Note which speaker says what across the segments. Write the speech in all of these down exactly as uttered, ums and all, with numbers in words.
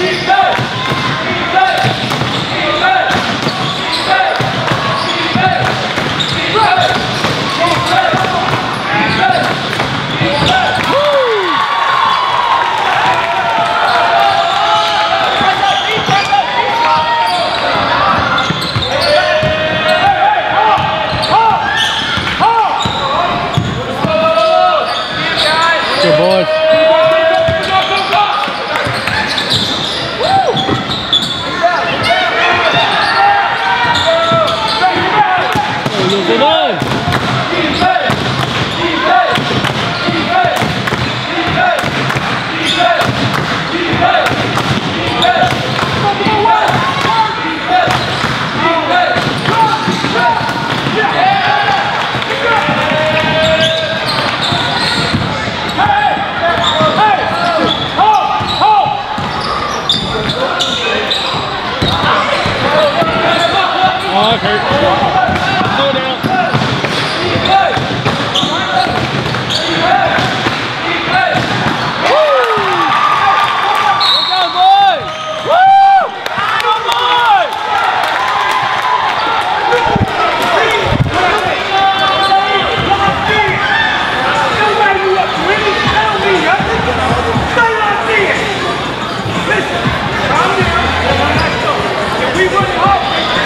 Speaker 1: Good boys. Good boys. Oh, that hurt. Slow down. Good job, boys! Woo! Come on! Listen, calm down. If we run it hard,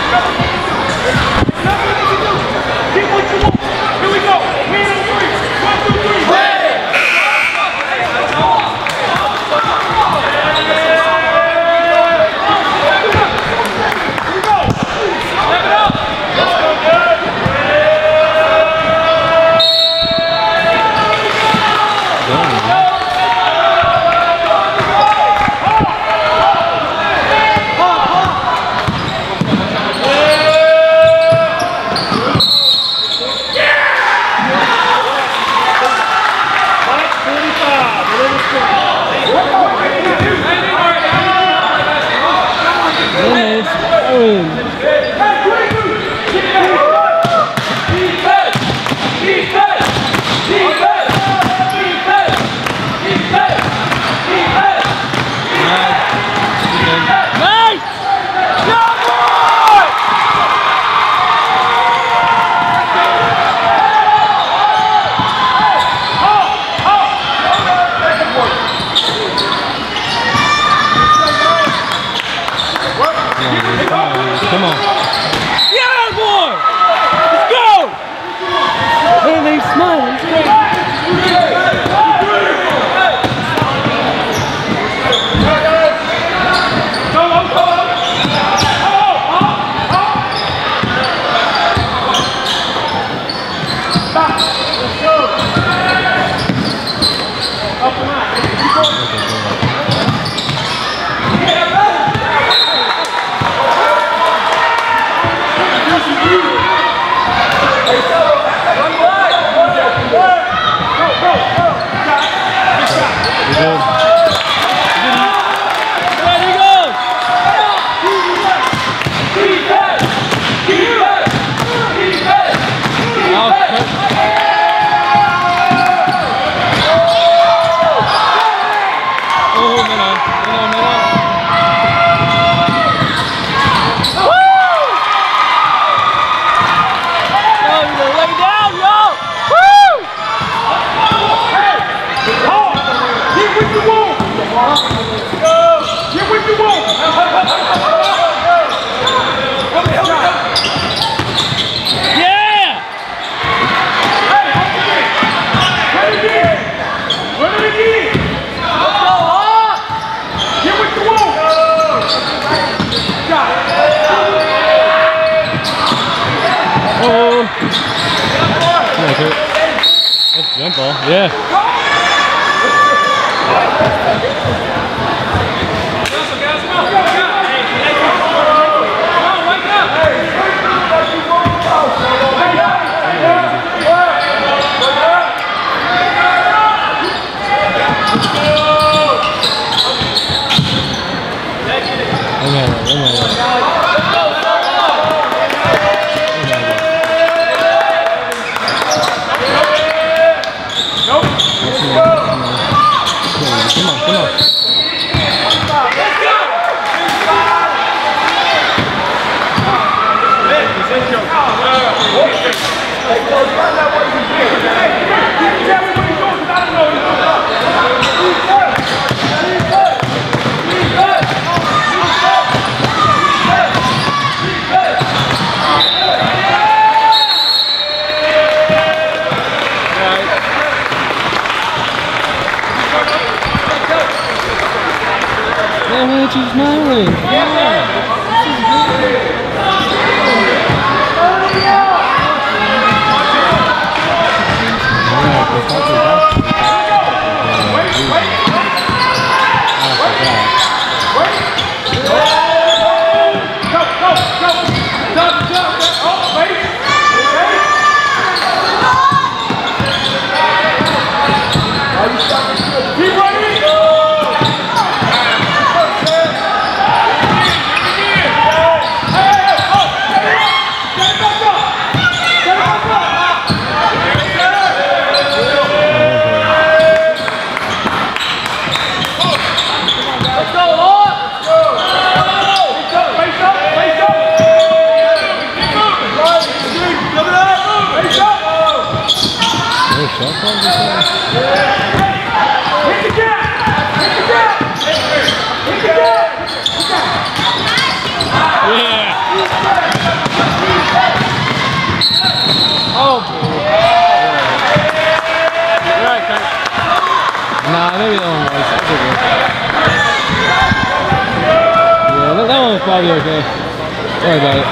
Speaker 1: nothing we can do. Get what you want. Here we go. Me and three. One, two, three. Ready! Here we go. Step it up. Let's go, good. Come on. Yeah, boy! Let's go! Hey, they smile. That's jump ball, yeah. Come on, come on. Let's go!
Speaker 2: I'm gonna choose my way. Yeah. Nah, maybe that one was. That's okay. Yeah, that, that one was probably okay. Sorry about it.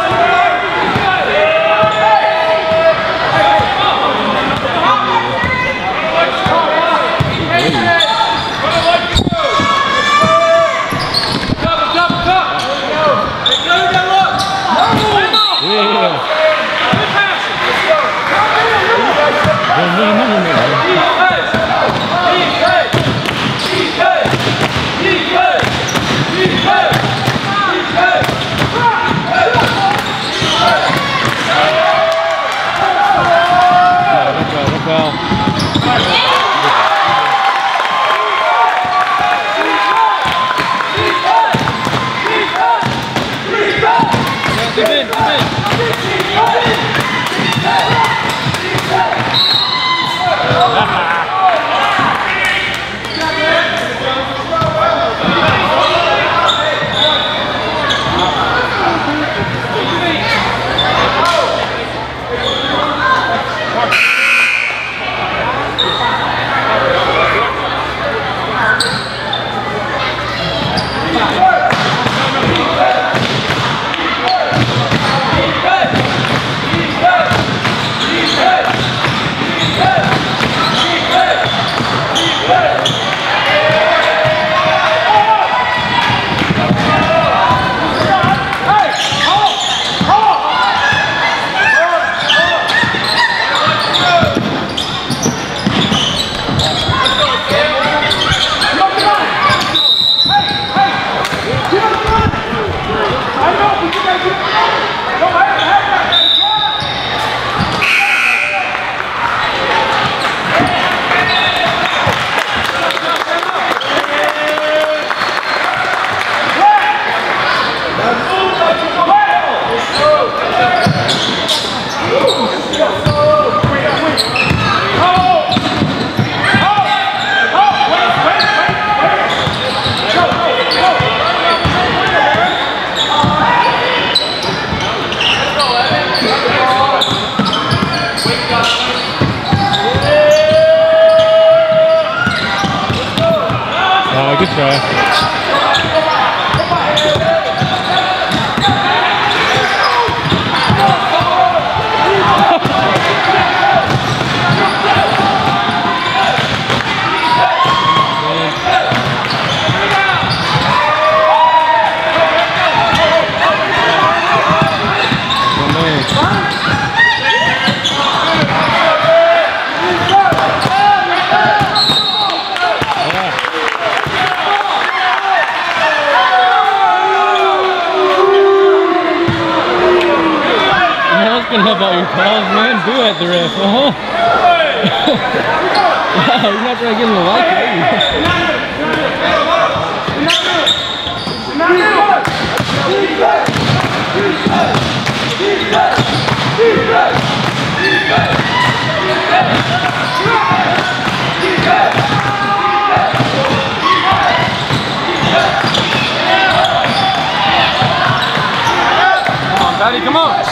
Speaker 2: Good try. About your calls, man. Do at the ref, uh huh? Wow, you're not trying to get in the light, are Come on, Patty, come on.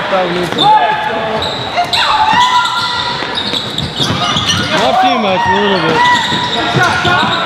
Speaker 2: thought we needed some help. Not too much, a little bit.